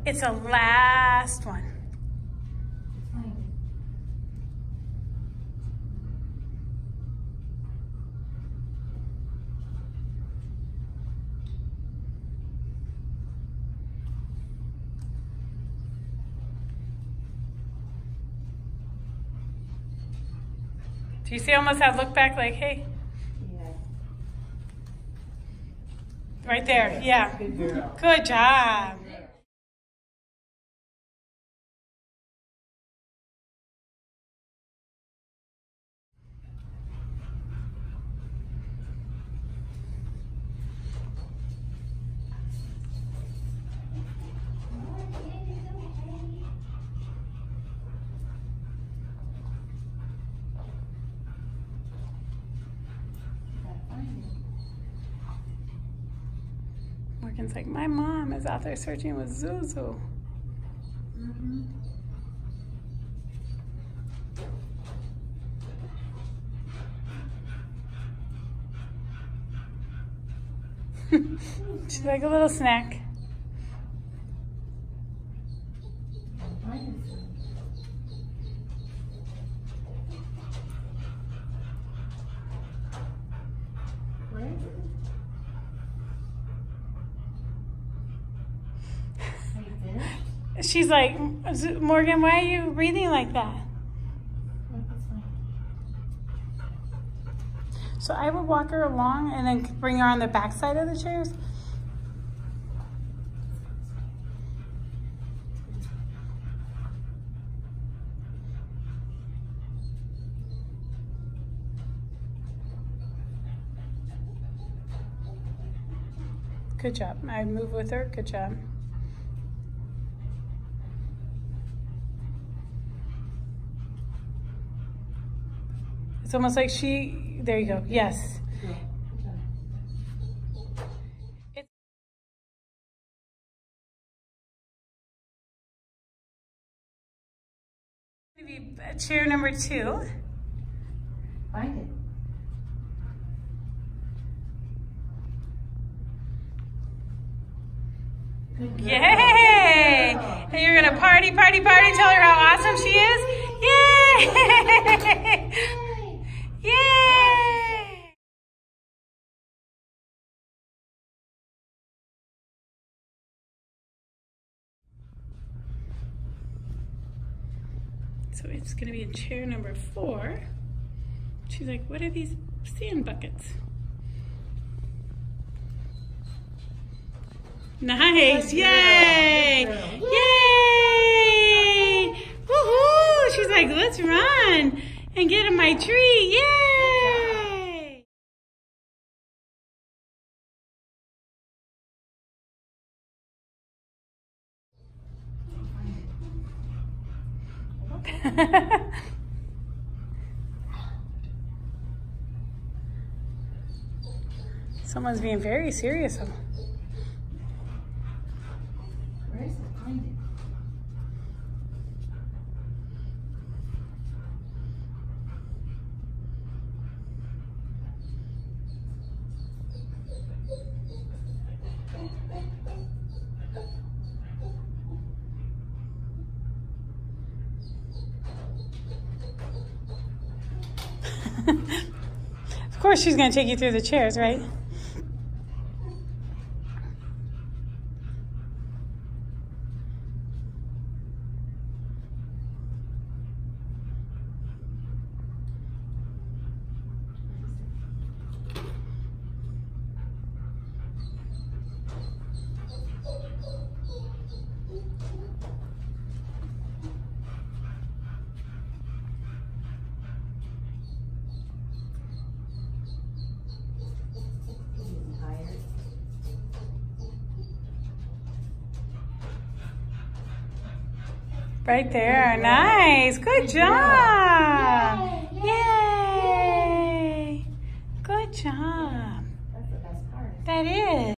It's the last one. Do you see almost that look back like, hey? Yeah. Right there, yeah. Good girl. Good job. Morgan's like, my mom is out there searching with Zuzu. She's like a little snack. She's like, Morgan, why are you breathing like that? So I would walk her along and then bring her on the back side of the chairs. Good job. I move with her. Good job. It's almost like she, there you go. Yes. It's going to be chair number 2. Find it. Yay! And you're gonna party, party, party, tell her how awesome she is? Yay! Yay! So it's gonna be in chair number 4. She's like, what are these sand buckets? Nice, yay! Yay! Woohoo! She's like, let's run and get in my tree, yay! Someone's being very serious. Where is it? Find it. Of course she's going to take you through the chairs, right? Right there. Nice. Good job. Yay. Good job. That's the best part. That is.